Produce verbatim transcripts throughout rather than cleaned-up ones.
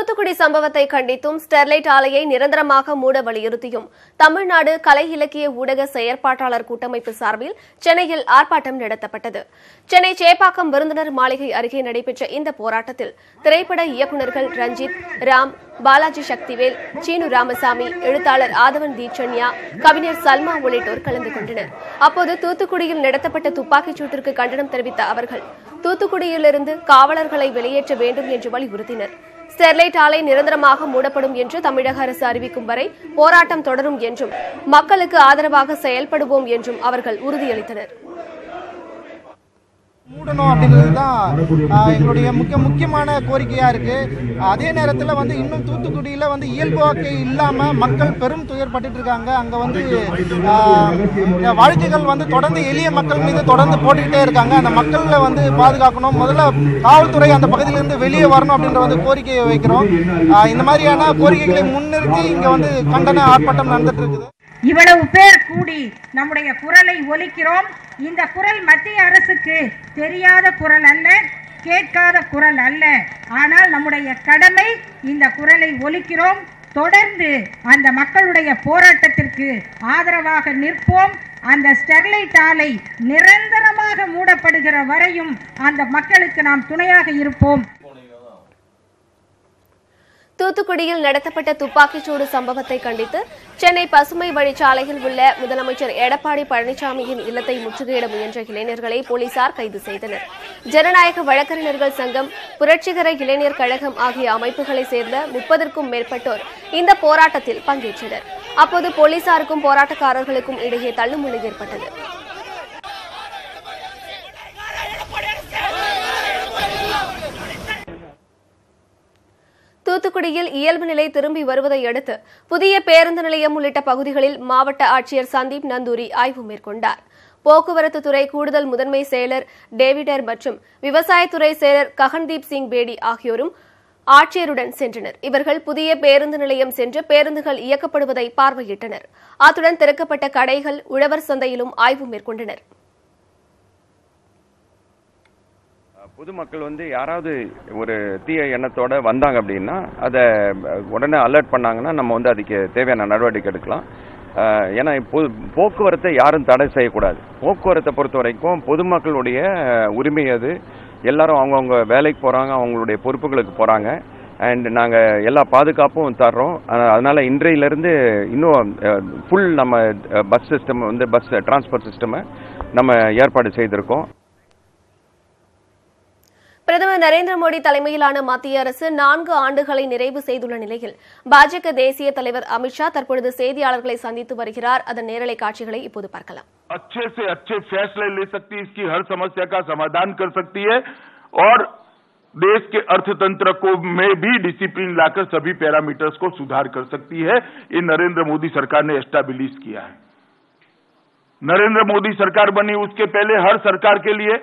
தூத்துக்குடி சம்பவத்தை கண்டித்தும் ஸ்டெர்லைட் ஆலையை நிரந்தரமாக மூட வலியுறுத்தியும் தமிழ்நாடு கலை இலக்கிய ஊடக செயற்பாட்டாளர் கூட்டமைப்பு சார்பில் சென்னையில் ஆர்ப்பாட்டம் நடத்தப்பட்டது. சென்னை சேப்பாக்கம் விருந்தினர் மாளிகை அருகே நடைபெற்ற இந்த போராட்டத்தில் திரைப்பட இயக்குநர்கள் ரஞ்சித், ராம், பாலாஜி சக்திவேல், சீனு ராமசாமி, எழுத்தாளர் ஆதவன் தீட்சண்யா, கவிஞர் சல்மா உள்ளிட்டோர் கலந்து கொண்டனர். அப்போது தூத்துக்குடியில் நடத்தப்பட்ட துப்பாக்கிச் சூட்டிற்கு கண்டனம் தெரிவித்த அவர்கள் தூத்துக்குடியிலிருந்து காவலர்களை வெளியேற்ற வேண்டும் என்று வலியுறுத்தினர். ஸ்டெர்லைட் ஆலை நிரந்தரமாக மூடப்படும் என்று தமிழக அரசு அறிவிக்கும் வரை போராட்டம் தொடரும் என்றும் மக்களுக்கு ஆதரவாக செயல்படுவோம் என்றும் அவர்கள் உறுதியளித்தனர். மூடணும் அப்படிங்கிறது தான் எங்களுடைய முக்கிய முக்கியமான கோரிக்கையா இருக்கு. அதே நேரத்தில் வந்து இன்னும் தூத்துக்குடியில வந்து இயல்பு வாழ்க்கை இல்லாம மக்கள் பெரும் துயர்பட்டு இருக்காங்க. அங்க வந்து வாழ்க்கைகள் வந்து தொடர்ந்து எளிய மக்கள் மீது தொடர்ந்து போட்டுக்கிட்டே இருக்காங்க. அந்த மக்களை வந்து பாதுகாக்கணும். முதல்ல காவல்துறை அந்த பகுதியிலிருந்து வெளியே வரணும் அப்படின்ற வந்து கோரிக்கையை வைக்கிறோம். இந்த மாதிரியான கோரிக்கைகளை முன்னிறுத்தி இங்க வந்து கண்டன ஆர்ப்பாட்டம் நடந்துட்டு இருக்குது. இவ்வளவு பேர் கூடி நம்முடைய குரலை ஒலிக்கிறோம். இந்த குரல் மத்திய அரசுக்கு தெரியாத குரல் அல்ல, கேட்காத குரல் அல்ல. ஆனால் நம்முடைய கடமை இந்த குரலை ஒலிக்கிறோம். தொடர்ந்து அந்த மக்களுடைய போராட்டத்திற்கு ஆதரவாக நிற்போம். அந்த ஸ்டெர்லைட் ஆலை நிரந்தரமாக மூடப்படுகிற வரையும் அந்த மக்களுக்கு நாம் துணையாக இருப்போம். தூத்துக்குடியில் நடத்தப்பட்ட துப்பாக்கிச்சூடு சம்பவத்தை கண்டித்து சென்னை பசுமை வழிச்சாலையில் உள்ள முதலமைச்சர் எடப்பாடி பழனிசாமியின் இல்லத்தை முற்றுகையிட முயன்ற இளைஞர்களை போலீசார் கைது செய்தனர். ஜனநாயக வழக்கறிஞர்கள் சங்கம், புரட்சிகர இளைஞர் கழகம் ஆகிய அமைப்புகளை சேர்ந்த முப்பதற்கும் மேற்பட்டோர் இந்த போராட்டத்தில் பங்கேற்றனர். அப்போது போலீசாருக்கும் போராட்டக்காரர்களுக்கும் இடையே தள்ளுமுள்ளு ஏற்பட்டது. தூத்துக்குடியில் இயல்பு நிலை திரும்பி வருவதை அடுத்து புதிய பேருந்து நிலையம் உள்ளிட்ட பகுதிகளில் மாவட்ட ஆட்சியர் சந்தீப் நந்தூரி ஆய்வு மேற்கொண்டார். போக்குவரத்து துறை கூடுதல் முதன்மை செயலர் டேவிடர் மற்றும் விவசாயத்துறை செயலர் ககன்தீப் சிங் பேடி ஆகியோரும் ஆட்சியருடன் சென்றனர். இவர்கள் புதிய பேருந்து நிலையம் சென்று பேருந்துகள் இயக்கப்படுவதை பார்வையிட்டனர். அத்துடன் திறக்கப்பட்ட கடைகள், உழவர் சந்தையிலும் ஆய்வு மேற்கொண்டனர். பொதுமக்கள் வந்து யாராவது ஒரு தீய எண்ணத்தோட வந்தாங்க அப்படின்னா அதை உடனே அலர்ட் பண்ணாங்கன்னா நம்ம வந்து அதுக்கு தேவையான நடவடிக்கை எடுக்கலாம். ஏன்னா போக்குவரத்தை யாரும் தடை செய்யக்கூடாது. போக்குவரத்தை பொறுத்த வரைக்கும் பொதுமக்களுடைய உரிமை அது. எல்லாரும் அவங்கவுங்க வேலைக்கு போகிறாங்க, அவங்களுடைய பொறுப்புகளுக்கு போகிறாங்க. அண்ட் நாங்கள் எல்லா பாதுகாப்பும் தர்றோம். அதனால் இன்றையிலேருந்து இன்னும் ஃபுல் நம்ம பஸ் சிஸ்டம் வந்து பஸ் டிரான்ஸ்போர்ட் சிஸ்டமை நம்ம ஏற்பாடு செய்திருக்கோம். பிரதமர் நரேந்திர மோடி தலைமையிலான மத்திய அரசு நான்கு ஆண்டுகளை நிறைவு செய்துள்ள நிலையில் பாஜக தேசிய தலைவர் அமித்ஷா தற்பொழுது செய்தியாளர்களை சந்தித்து வருகிறார். அதன் நேரலை காட்சிகளை இப்போது பார்க்கலாம். अच्छे से अच्छे फैसले ले सकती है, इसकी हर समस्या का समाधान कर सकती है और देश के अर्थतंत्र को में भी डिसिप्लिन लाकर सभी पैरामीटर्स को सुधार कर सकती है. ये नरेंद्र मोदी सरकार ने एस्टैब्लिश किया है. नरेंद्र मोदी सरकार बनी उसके पहले हर सरकार के लिए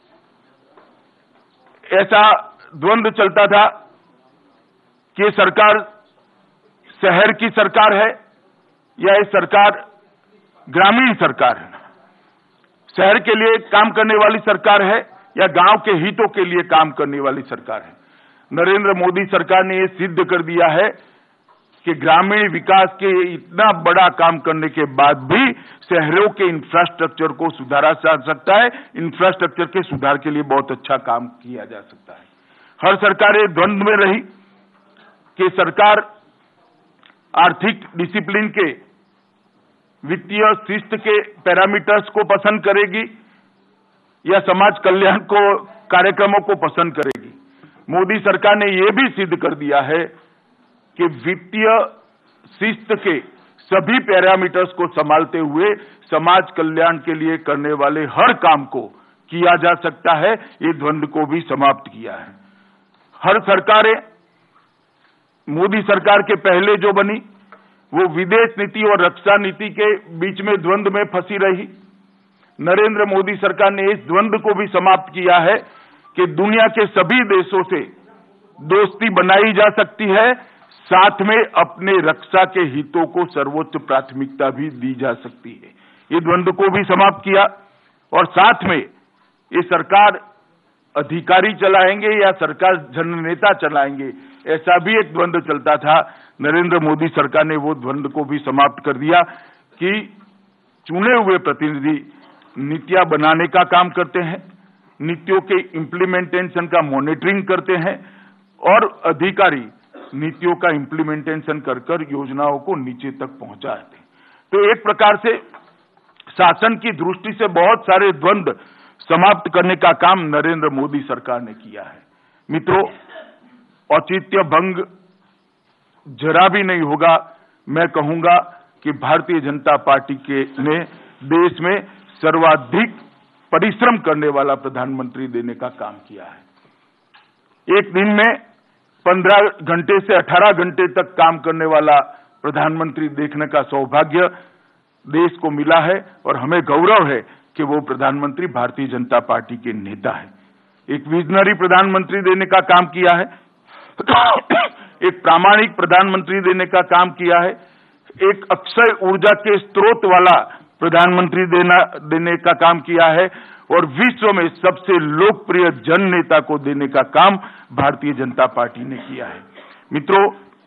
ऐसा द्वंद्व चलता था कि सरकार शहर की सरकार है या ये सरकार ग्रामीण सरकार है, शहर के लिए काम करने वाली सरकार है या गांव के हितों के लिए काम करने वाली सरकार है. नरेंद्र मोदी सरकार ने ये सिद्ध कर दिया है कि ग्रामीण विकास के इतना बड़ा काम करने के बाद भी शहरों के इंफ्रास्ट्रक्चर को सुधारा जा सकता है. इंफ्रास्ट्रक्चर के सुधार के लिए बहुत अच्छा काम किया जा सकता है. हर सरकार ये द्वंद्व में रही कि सरकार आर्थिक डिसिप्लिन के, वित्तीय शिस्त के पैरामीटर्स को पसंद करेगी या समाज कल्याण को कार्यक्रमों को पसंद करेगी. मोदी सरकार ने यह भी सिद्ध कर दिया है कि वित्तीय शिस्त के सभी पैरामीटर्स को संभालते हुए समाज कल्याण के लिए करने वाले हर काम को किया जा सकता है. ये द्वंद्व को भी समाप्त किया है. हर सरकारें मोदी सरकार के पहले जो बनी वो विदेश नीति और रक्षा नीति के बीच में द्वंद्व में फंसी रही. नरेंद्र मोदी सरकार ने इस द्वंद्व को भी समाप्त किया है कि दुनिया के सभी देशों से दोस्ती बनाई जा सकती है, साथ में अपने रक्षा के हितों को सर्वोच्च प्राथमिकता भी दी जा सकती है. ये द्वंद्व को भी समाप्त किया और साथ में ये सरकार अधिकारी चलाएंगे या सरकार जननेता चलाएंगे, ऐसा भी एक द्वंद्व चलता था। नरेंद्र मोदी सरकार ने वो द्वंद्व को भी समाप्त कर दिया कि चुने हुए प्रतिनिधि नीतियां बनाने का काम करते हैं, नीतियों के इम्प्लीमेंटेशन का मॉनिटरिंग करते हैं और अधिकारी नीतियों का इम्प्लीमेंटेशन कर कर योजनाओं को नीचे तक पहुंचाते हैं। तो एक प्रकार से शासन की दृष्टि से बहुत सारे द्वंद्व समाप्त करने का काम नरेंद्र मोदी सरकार ने किया है। मित्रों, औचित्य भंग जरा भी नहीं होगा। मैं कहूंगा कि भारतीय जनता पार्टी के ने देश में सर्वाधिक परिश्रम करने वाला प्रधानमंत्री देने का काम किया है। एक दिन में पंद्रह घंटे से अठारह घंटे तक काम करने वाला प्रधानमंत्री देखने का सौभाग्य देश को मिला है और हमें गौरव है कि वो प्रधानमंत्री भारतीय जनता पार्टी के नेता है। एक विजनरी प्रधानमंत्री देने का काम किया है, एक प्रामाणिक प्रधानमंत्री देने का काम किया है, एक अक्षय ऊर्जा के स्रोत वाला प्रधानमंत्री देना देने का काम किया है और विश्व में सबसे लोकप्रिय जन नेता को देने का काम भारतीय जनता पार्टी ने किया है। मित्रों,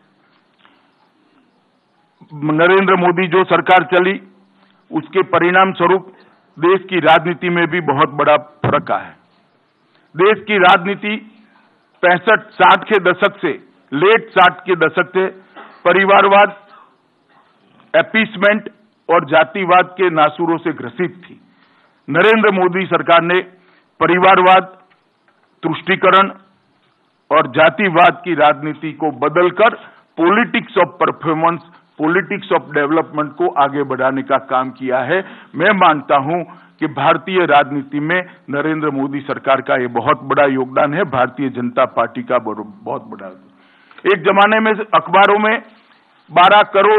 नरेंद्र मोदी जो सरकार चली उसके परिणाम स्वरूप देश की राजनीति में भी बहुत बड़ा फर्क आया है। देश की राजनीति पैंसठ साठ के दशक से लेट साठ के दशक से परिवारवाद, अपीसमेंट और जातिवाद के नासूरों से ग्रसित थी। नरेंद्र मोदी सरकार ने परिवारवाद, तुष्टीकरण और जातिवाद की राजनीति को बदलकर politics of performance, politics of development को आगे बढ़ाने का काम किया है। मैं मानता हूं कि भारतीय राजनीति में नरेंद्र मोदी सरकार का ये बहुत बड़ा योगदान है, भारतीय जनता पार्टी का बहुत बड़ा। एक जमाने में अखबारों में बारह करोड़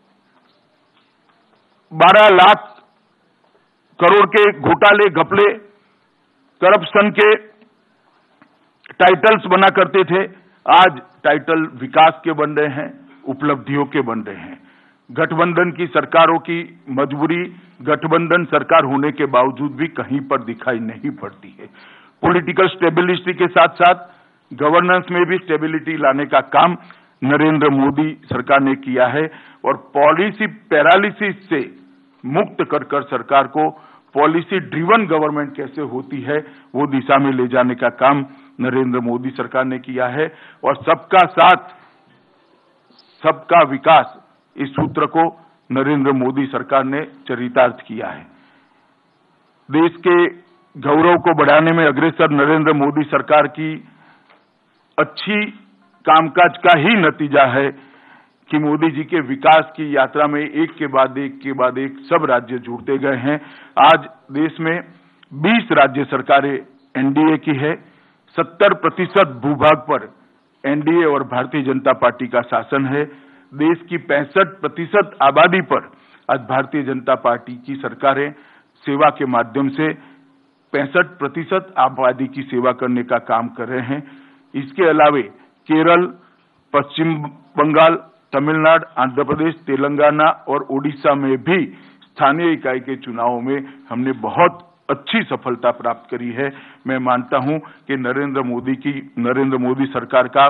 बारह लाख करोड़ के घोटाले, घपले, करप्शन के टाइटल्स बना करते थे। आज टाइटल विकास के बन रहे हैं, उपलब्धियों के बन रहे हैं। गठबंधन की सरकारों की मजबूरी गठबंधन सरकार होने के बावजूद भी कहीं पर दिखाई नहीं पड़ती है। पॉलिटिकल स्टेबिलिटी के साथ साथ गवर्नेंस में भी स्टेबिलिटी लाने का काम नरेंद्र मोदी सरकार ने किया है और पॉलिसी पैरालिसिस से मुक्त कर कर सरकार को पॉलिसी ड्रिवन गवर्नमेंट कैसे होती है वो दिशा में ले जाने का काम नरेंद्र मोदी सरकार ने किया है और सबका साथ सबका विकास इस सूत्र को नरेंद्र मोदी सरकार ने चरितार्थ किया है। देश के गौरव को बढ़ाने में अग्रसर नरेंद्र मोदी सरकार की अच्छी कामकाज का ही नतीजा है कि मोदी जी के विकास की यात्रा में एक के बाद एक के बाद एक सब राज्य जुड़ते गए हैं। आज देश में बीस राज्य सरकारें एनडीए की है, सत्तर प्रतिशत भूभाग पर एनडीए और भारतीय जनता पार्टी का शासन है। देश की पैंसठ प्रतिशत आबादी पर आज भारतीय जनता पार्टी की सरकारें सेवा के माध्यम से पैंसठ प्रतिशत आबादी की सेवा करने का काम कर रहे हैं। इसके अलावे केरल, पश्चिम बंगाल, तमिलनाडु, आंध्र प्रदेश, तेलंगाना और ओडिशा में भी स्थानीय इकाई के चुनावों में हमने बहुत अच्छी सफलता प्राप्त करी है। मैं मानता हूं कि नरेंद्र मोदी की नरेंद्र मोदी सरकार का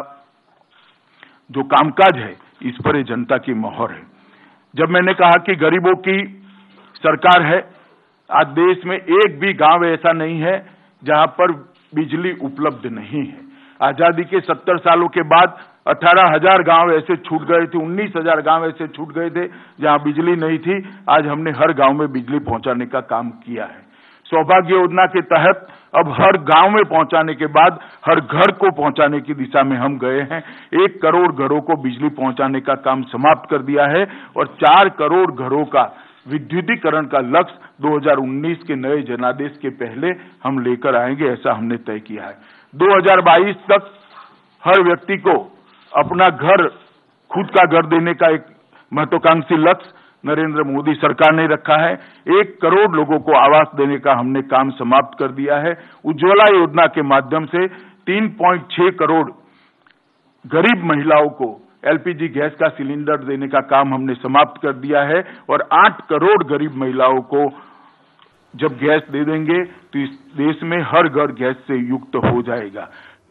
जो कामकाज है इस पर ये जनता की मोहर है। जब मैंने कहा कि गरीबों की सरकार है, आज देश में एक भी गांव ऐसा नहीं है जहां पर बिजली उपलब्ध नहीं है। आजादी के सत्तर सालों के बाद अठारह हजार गांव ऐसे छूट गए थे, उन्नीस हजार गांव ऐसे छूट गए थे जहां बिजली नहीं थी। आज हमने हर गांव में बिजली पहुंचाने का काम किया है। सौभाग्य योजना के तहत अब हर गांव में पहुंचाने के बाद हर घर को पहुंचाने की दिशा में हम गए हैं। एक करोड़ घरों को बिजली पहुंचाने का काम समाप्त कर दिया है और चार करोड़ घरों का विद्युतीकरण का लक्ष्य दो हज़ार उन्नीस के नए जनादेश के पहले हम लेकर आएंगे, ऐसा हमने तय किया है। दो हज़ार बाईस तक हर व्यक्ति को अपना घर, खुद का घर देने का एक महत्वाकांक्षी लक्ष्य नरेंद्र मोदी सरकार ने रखा है। एक करोड़ लोगों को आवास देने का हमने काम समाप्त कर दिया है। उज्ज्वला योजना के माध्यम से तीन पॉइंट छह करोड़ गरीब महिलाओं को एलपीजी गैस का सिलेंडर देने का काम हमने समाप्त कर दिया है और आठ करोड़ गरीब महिलाओं को जब गैस दे देंगे तो इस देश में हर घर गैस से युक्त हो जाएगा।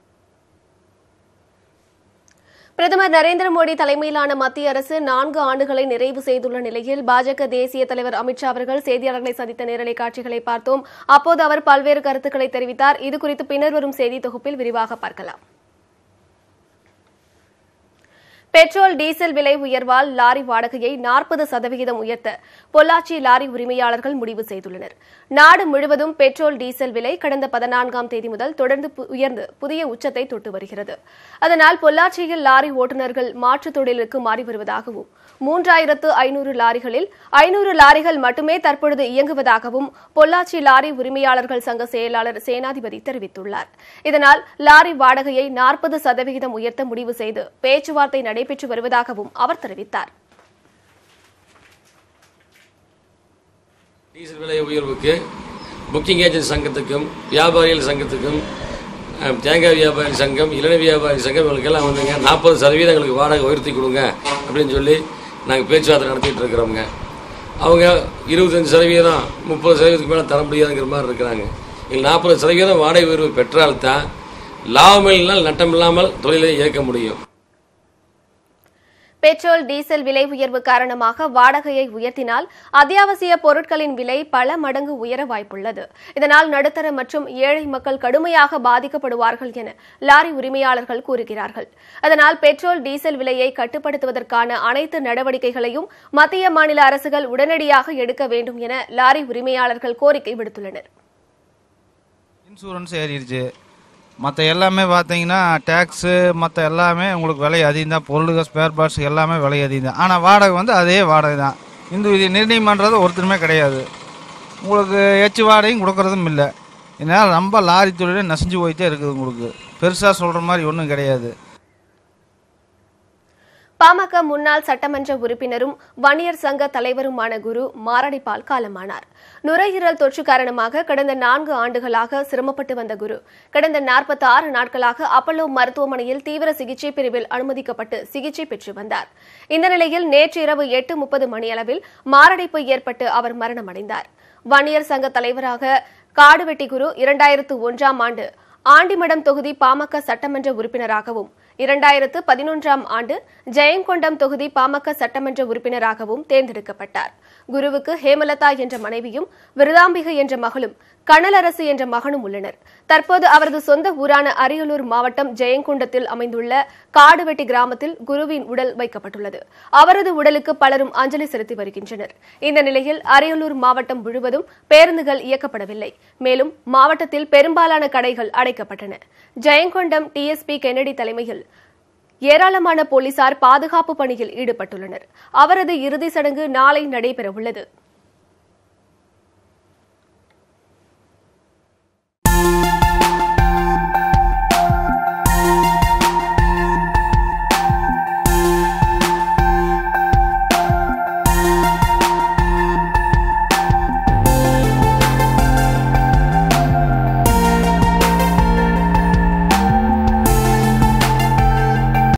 பிரதமர் நரேந்திர மோடி தலைமையிலான மத்திய அரசு நான்கு ஆண்டுகளை நிறைவு செய்துள்ள நிலையில் பாஜக தேசிய தலைவர் அமித்ஷா அவர்கள் செய்தியாளர்களை சந்தித்த நேரலை காட்சிகளை பார்த்தோம். அப்போது அவர் பல்வேறு கருத்துக்களை தெரிவித்தார். இதுகுறித்து பின்னர் வரும் செய்தி தொகுப்பில் விரிவாக பார்க்கலாம். பெட்ரோல் டீசல் விலை உயர்வால் லாரி வாடகையை நாற்பது சதவிகிதம் உயர்த்த பொள்ளாச்சி லாரி உரிமையாளர்கள் முடிவு செய்துள்ளனர். நாடு முழுவதும் பெட்ரோல் டீசல் விலை கடந்த பதினான்காம் தேதி முதல் தொடர்ந்து உயர்ந்து புதிய உச்சத்தை தொட்டு வருகிறது. அதனால் பொள்ளாச்சியில் லாரி ஓட்டுநர்கள் மாற்றுத் தொழிலுக்கு மாறி வருவதாகவும் மூன்றாயிரத்து ஐநூறு லாரிகளில் ஐநூறு லாரிகள் மட்டுமே தற்பொழுது இயங்குவதாகவும் பொள்ளாச்சி லாரி உரிமையாளர்கள் சங்க செயலாளர் சேனாதிபதி தெரிவித்துள்ளார். இதனால் லாரி வாடகையை நாற்பது சதவிகிதம் உயர்த்த முடிவு செய்து பேச்சுவார்த்தை நடைபெற்று வருவதாகவும் அவர் தெரிவித்தார். டீசல் விலை உயர்வுக்கு புக்கிங் ஏஜென்ட் சங்கத்துக்கும் வியாபாரிகள் சங்கத்துக்கும் தேங்காய் வியாபாரி சங்கம் இளநீர் வியாபாரி சங்கம் இவங்களுக்கெல்லாம் வந்துங்க நாற்பது சதவீதம் எங்களுக்கு வாடகை உயர்த்தி கொடுங்க அப்படின்னு சொல்லி நாங்கள் பேச்சுவார்த்தை நடத்திட்டு இருக்கிறோங்க. அவங்க இருபத்தஞ்சு சதவீதம் முப்பது சதவீதத்துக்கு மேலே தர முடியாதுங்கிற மாதிரி இருக்கிறாங்க. எங்களுக்கு நாற்பது சதவீதம் வாடகை உயர்வு பெற்றால்தான் லாபம் இல்லைனால் நட்டம் இல்லாமல் தொழிலை இயக்க முடியும். பெட்ரோல் டீசல் விலை உயர்வு காரணமாக வாடகையை உயர்த்தினால் அத்தியாவசிய பொருட்களின் விலை பல மடங்கு உயர வாய்ப்புள்ளது. இதனால் நடுத்தர மற்றும் ஏழை மக்கள் கடுமையாக பாதிக்கப்படுவார்கள் என லாரி உரிமையாளர்கள் கூறுகிறார்கள். அதனால் பெட்ரோல் டீசல் விலையை கட்டுப்படுத்துவதற்கான அனைத்து நடவடிக்கைகளையும் மத்திய மாநில அரசுகள் உடனடியாக எடுக்க வேண்டும் என லாரி உரிமையாளர்கள் கோரிக்கை விடுத்துள்ளனர். இன்சூரன்ஸ் ஏறிடுச்சு, மற்ற எல்லாமே பார்த்தீங்கன்னா டேக்ஸு மற்ற எல்லாமே உங்களுக்கு விலை அதிகம் தான். பொருளுகள் ஸ்பேர் பார்ட்ஸ் எல்லாமே விலை அதிகம் தான். ஆனால் வாடகை வந்து அதே வாடகை தான். இந்த இது நிர்ணயம் பண்ணுறது ஒருத்தருமே கிடையாது. உங்களுக்கு எச்சு வாடகையும் கொடுக்குறதும் இல்லை. இதனால் ரொம்ப லாரி தொழிலே நசிஞ்சு போயிட்டே இருக்குது. உங்களுக்கு பெருசாக சொல்கிற மாதிரி ஒன்றும் கிடையாது. பாமக முன்னாள் சட்டமன்ற உறுப்பினரும் வன்னியர் சங்க தலைவருமான குரு மாரடைப்பால் காலமானார். நுரையீரல் தொற்று காரணமாக கடந்த நான்கு ஆண்டுகளாக சிரமப்பட்டு வந்த குரு கடந்த நாற்பத்தி ஆறு நாட்களாக அப்பல்லோ மருத்துவமனையில் தீவிர சிகிச்சை பிரிவில் அனுமதிக்கப்பட்டு சிகிச்சை பெற்று வந்தார். இந்த நிலையில் நேற்று இரவு எட்டு முப்பது மணியளவில் மாரடைப்பு ஏற்பட்டு அவர் மரணமடைந்தார். வன்னியர் சங்க தலைவராக காடுவெட்டி குரு இரண்டாயிரத்து ஒன்றாம் ஆண்டு ஆண்டிமடம் தொகுதி பாமக சட்டமன்ற உறுப்பினராகவும் இரண்டாயிரத்து பதினொன்றாம் ஆண்டு ஜெயங்கொண்டம் தொகுதி பாமக சட்டமன்ற உறுப்பினராகவும் தேர்ந்தெடுக்கப்பட்டார். குருவுக்கு ஹேமலதா என்ற மனைவியும் விருதாம்பிகை என்ற மகளும் கனலரசு என்ற மகனும் உள்ளனர். தற்போது அவரது சொந்த ஊரான அரியலூர் மாவட்டம் ஜெயங்கொண்டத்தில் அமைந்துள்ள காடுவெட்டி கிராமத்தில் குருவின் உடல் வைக்கப்பட்டுள்ளது. அவரது உடலுக்கு பலரும் அஞ்சலி செலுத்தி வருகின்றனர். இந்த நிலையில் அரியலூர் மாவட்டம் முழுவதும் பேருந்துகள் இயக்கப்படவில்லை. மேலும் மாவட்டத்தில் பெரும்பாலான கடைகள் அடைக்கப்பட்டன. ஜெயங்கொண்டம் டிஎஸ்பி கென்னடி தலைமையில் ஏராளமான போலீசார் பாதுகாப்பு பணியில் ஈடுபட்டுள்ளனர். அவரது இறுதி சடங்கு நாளை நடைபெறவுள்ளது.